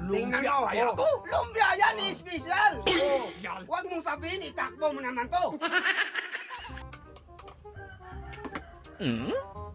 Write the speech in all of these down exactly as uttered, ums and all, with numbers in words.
Tingnan Lumpia mo, kaya oh. to? Lumpia yan, eh, special. Oh. Special. Huwag mong sabihin, itakbo mo naman to. Hmm?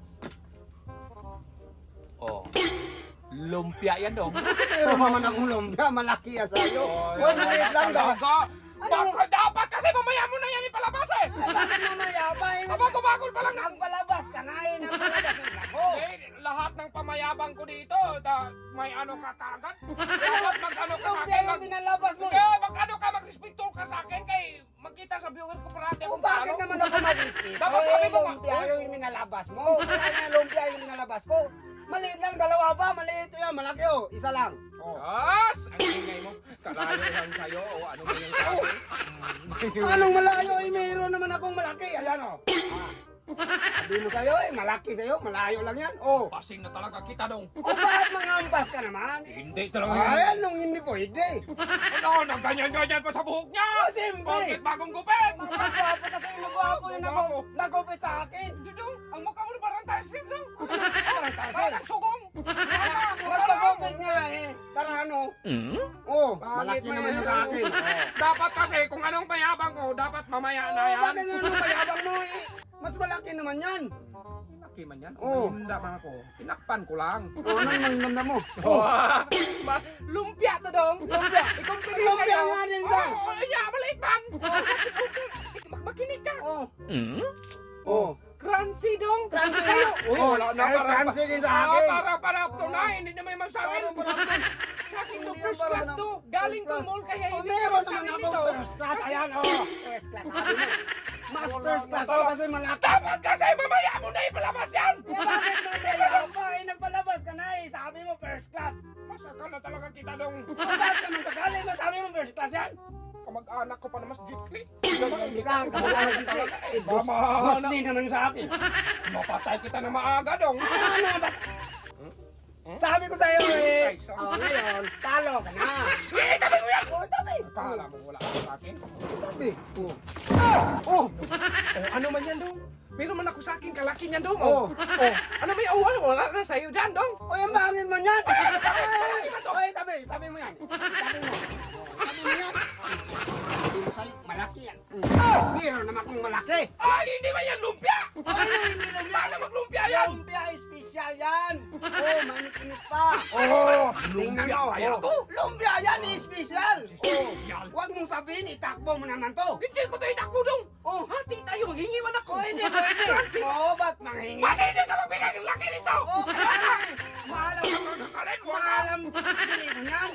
Oh. Lumpia yan dong. Pero naman akong lumpia, malaki yan sa'yo. Huwag maliit lang daw. Baka dapat kasi mamaya mo na yan ipalabas eh. Bakit mamaya ba? eh? Kabagol-bagol pa lang. Nagpalabas ka na eh, nagpalabas ka na ko. Eh, lahat ng pamayabang ko dito, da, may ano ka kagad. Dapat mag-ano ka sa Lumpia akin. yung Mag, pinalabas mo. eh, mag-ano ka, mag-respeto ka sa akin kay magkita sa viewer ko parati Kung kung bakit paano. naman ako mag-isip? Dapat Eh, sabi mo nga, lumpia "Uy." yung minalabas mo. Kaya nga lumpia yung minalabas ko. Maliit lang, dalawa ba? Maliit yan, malaki oh. Isa lang. Oh. Yes! Ang ingay mo. Kalayo lang sa'yo. O ano ba yung sabi? Anong malayo eh, mayroon naman akong malaki. Ayan oh. Ah. Sabi mo sa'yo eh, malaki sa'yo, malayo lang yan. Oh. Pasing na talaga kita dong. O bakit mangampas ka naman? Hindi talaga yan. Ayan, nung hindi pwede. Ano, nagganyan-ganyan pa sa buhok niya. Oh, siyempre. Bakit bagong gupit? Magpagwapo kasi magwapo yung nako, nagupit sa akin. Hindi dong. Ang mukha mo parang tasin dong. Parang tasin. Parang sugong. Magpagupit nga eh. Para ano? Oh, malaki naman yung sa akin. Dapat kasi kung anong mayabang ko, dapat mamaya na Oh, yan. bakit ano mayabang mo eh? Mas malaki naman yan. Laki man yan. Oh. Hindi man ako. Tinakpan ko lang. Oh, anong mangnamna mo? Oh. Ma- lumpia to dong. Lumpia. Ikumpiri Lumpia sa'yo. nga din ba? Oo, oh, yeah, maliit man. Mag- Makinig ka. Oh. Oh. Crunchy dong. Crunchy Kayo. na. Uy, Oh, wala na. eh, Para, crunchy din sa Ah, akin. para, para up to na. Hindi naman yung sa akin. Para, para. Sa akin to, Hindi first yan, class para to. na- Galing to first mall kaya Oh, hindi meron naman sa naman akin ako dito. first class. Ayan oh. First class. Sabi mo. Mas first class ako kasi malaki. Dapat kasi mamaya mo na ipalabas yan. Eh, bakit mamaya pa? Eh, nagpalabas ka na eh. Sabi mo first class. Masakal na talaga kita dong. Bakit ka nang sakali mo? Sabi mo first class yan? Kamag-anak ko pa naman si Jitli. Hindi ka ang kamag-anak dito eh. Eh, boss, Tama boss na. din naman sa akin. Mapatay kita na maaga dong. Ano ba? Sabi ko sa'yo eh. Ay, sorry. Oh, ngayon, talo ka na. Eh, tabi mo yan. Oh, tabi. Akala mo wala ka sa akin. Tabi. Oh. Oh. Oh, ano man yan dong? Meron man ako sa akin kalaki niyan dong. Oh. Oh. Ano may oh, ano, wala na sa'yo dyan dong. Oh, yung bangin mo yan. Ay, ano, bakit? Bakit ba to? Oy, tabi. Tabi mo yan. Tabi mo. Tabi mo yan. Tabi mo sa'yo. Malaki yan. Meron naman akong malaki. Ay, hindi ba yan lumpia? Ay, hindi lumpia. Paano maglumpia yan? Lumpia ay special yan. Oh, mainit-init pa. Oh, Tingnan lumpia mo. kaya oh. to? Lumpia yan eh, special. Special. Huwag mong sabihin, itakbo mo naman to. Hindi ko to itakbo dong. Oh, Hati tayo, hingi man ako. oh, hindi pwede. Oo, ba't manghingi? Ba't hindi ka magbigay ng laki nito? Oh, kaya nga eh. Maalam ako sa kalin mo. Maalam, hindi mo yan.